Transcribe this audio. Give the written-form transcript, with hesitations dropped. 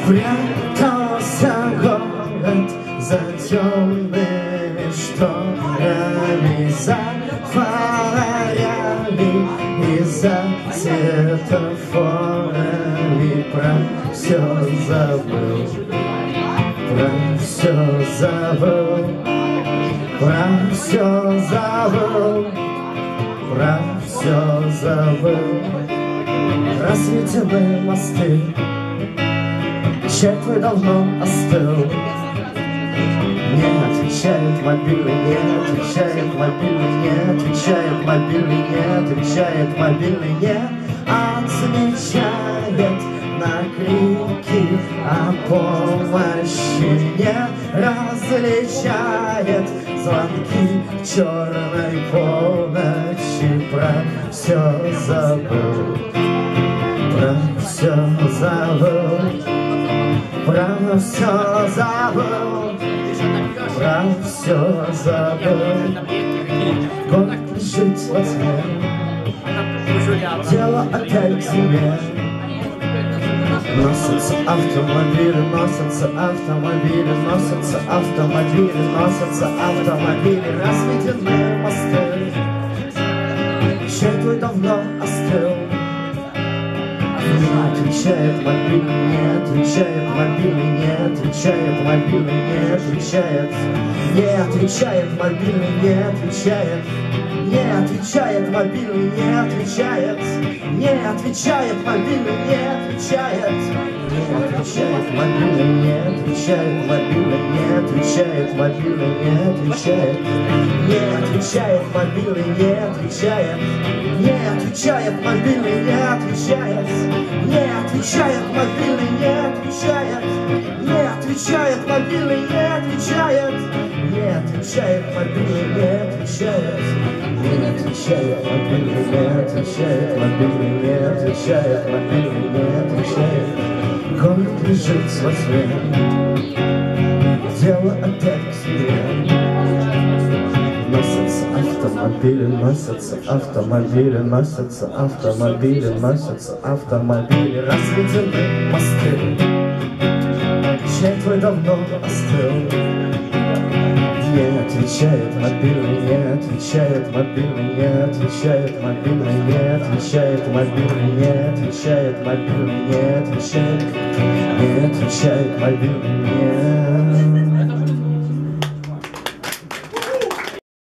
Спрятался город за темными шторами, за фонарями и за светофорами. Про все забыл, про все забыл, про все забыл, про все забыл. Рассветены мосты, чай твой давно остыл. Не отвечает мобильный, не отвечает мобильный, не отвечает мобильный, не отвечает мобильный, не отвечает на крики о помощи, не различает звонки черной полночи. Про все забыл, про все забыл, про все забыл, про все забыл. Город лежит во тьме, дело опять к тебе. Носятся автомобили, носятся автомобили, носятся автомобили, носятся автомобили. Разведены мосты, чай твой давно остыл. Не отвечает мобильный, не отвечает мобильный, не отвечает мобильный, не отвечает, не отвечает мобильный, не отвечает, не отвечает мобильный, не отвечает, не отвечает мобильный, не отвечает, не отвечает мобильный, не отвечает мобильный, не отвечает мобильный, не отвечает, не отвечает мобильный, не отвечает, не отвечает мобильный, не отвечает, не отвечает мобильный, не отвечает, не отвечает мобильный, не отвечает, не отвечает мобильный, не отвечает, не отвечает мобильный, не отвечает мобильный, не отвечает мобильный, не отвечает. Город лежит во тьме, дело опять к себе. Носятся автомобили, носятся автомобили, носятся автомобили, носятся автомобили. Разведены мосты, чай твой давно остыл. Не отвечает мобильный, не отвечает мобильный, не отвечает мобильный, не отвечает мобильный, не отвечает мобильный, не отвечает, не отвечает мобильный, не